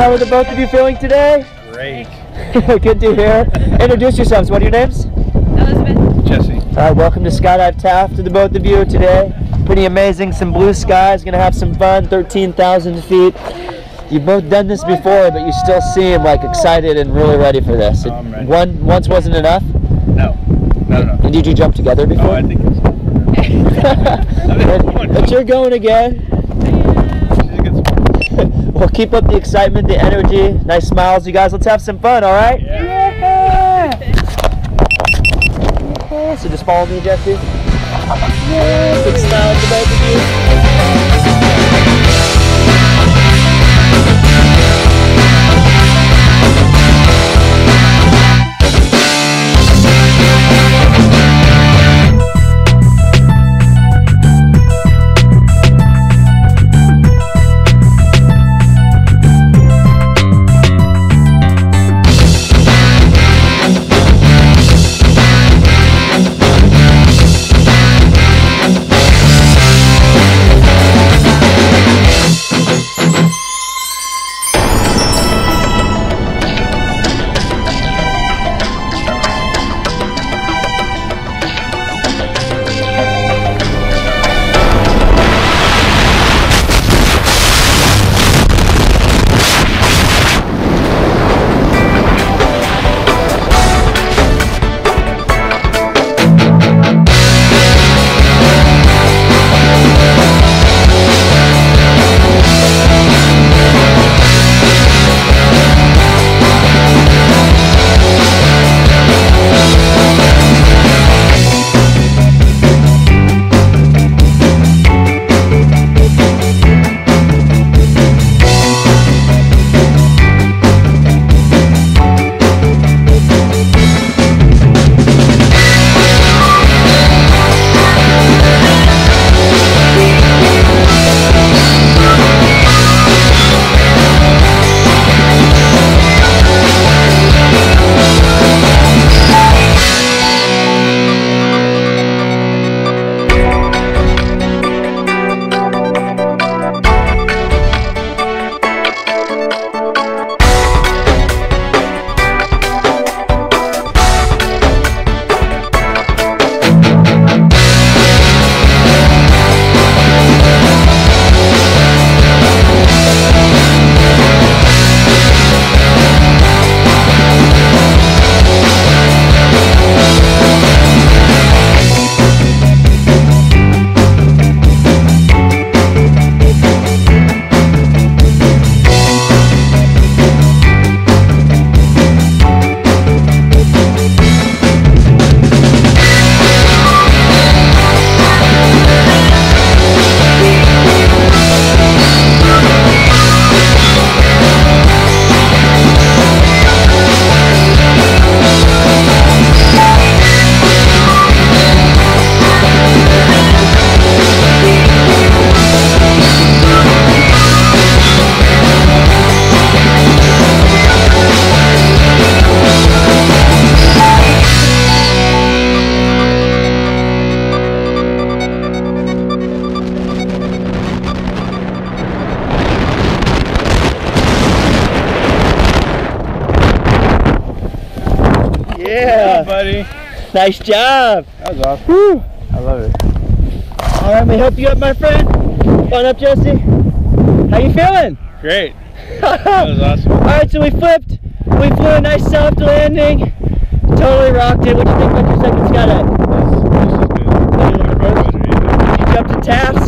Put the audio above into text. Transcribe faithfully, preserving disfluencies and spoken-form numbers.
how are the both of you feeling today? Great. Good to hear. Introduce yourselves. What are your names? Elizabeth. Jesse. All right, welcome to Skydive Taft to the both of you today. Pretty amazing. Some blue skies. Gonna have some fun. thirteen thousand feet. You've both done this before, but you still seem like excited and really ready for this. It, I'm ready. One once wasn't enough. No. No, no. And did you jump together before? Oh, I think it's. but, but you're going again. She's a good sport. Well, keep up the excitement, the energy, nice smiles, you guys. Let's have some fun, all right? Yeah. Yeah. So just follow me, Jesse. Yeah. Big smile to both of you. Yeah, buddy. Nice job. That was awesome. Whew. I love it. All right, let me help you up, my friend. Fun up, Jesse. How you feeling? Great. That was awesome. All right, so we flipped. We flew a nice soft landing. Totally rocked it. What'd you think about your second skydive? This is good. Did you jump to Taft?